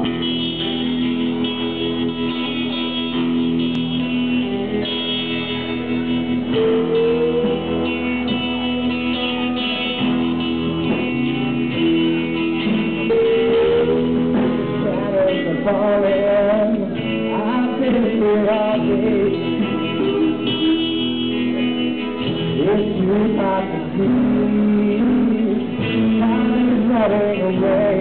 I've been here all day. It's too hard to see. Time is running away.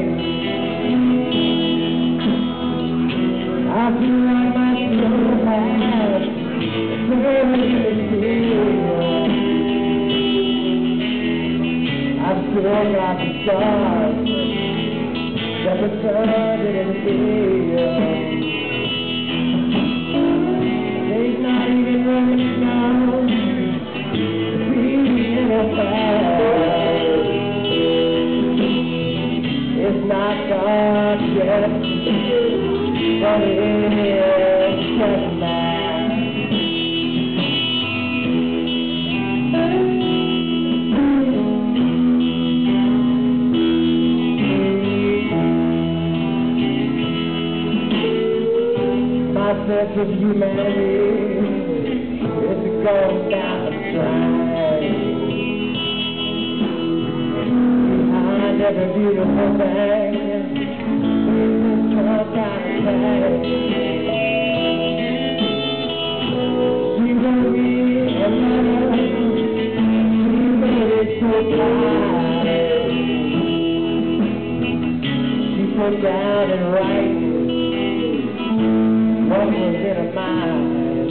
I feel like my soul has I've still got the stars that the sun didn't feel. They've not even running down to be in a fire. It's not dark yet, but it is just now. My sense of humanity is going down the drain. Behind every beautiful thing, it's some kind of pain. She will be alone. She made it so tight. She put down and writing what was in her mind.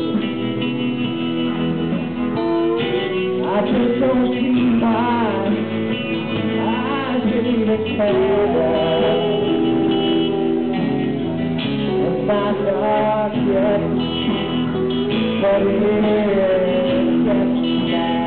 I just don't see why I should even care. It's not dark yet, but it is just now.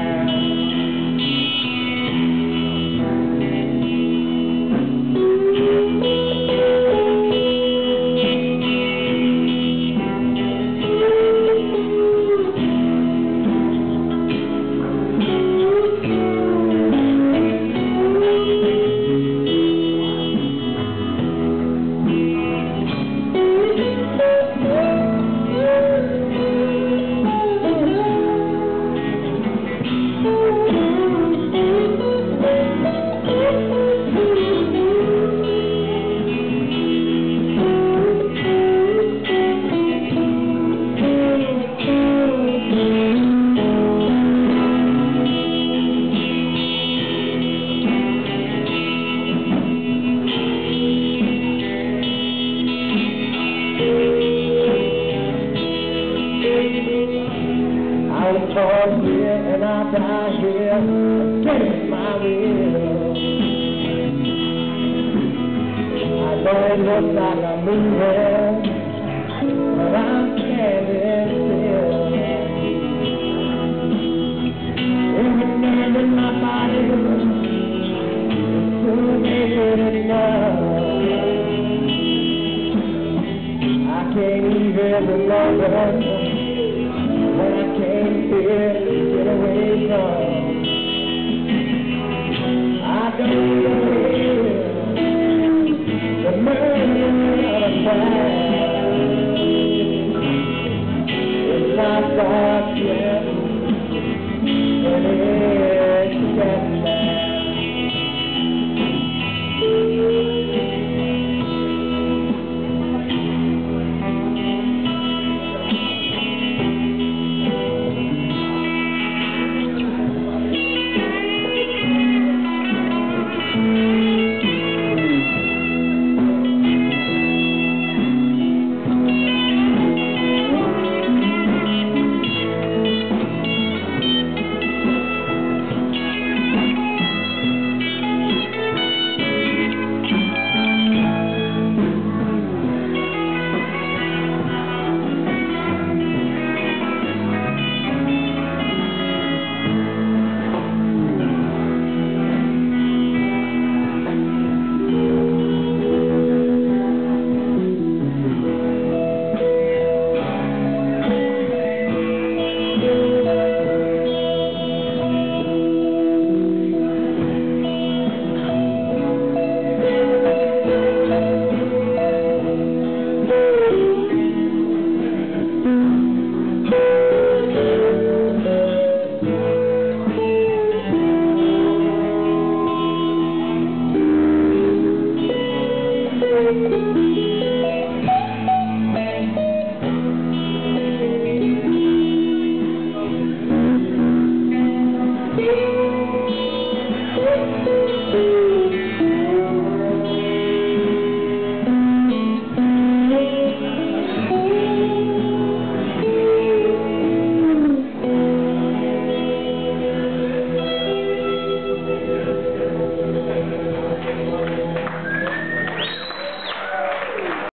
I was born here and I die here against my will. I know it looks like I'm moving, but I'm standing still. Every nerve in my body is too naked enough. I can't even remember when I came here to get away from.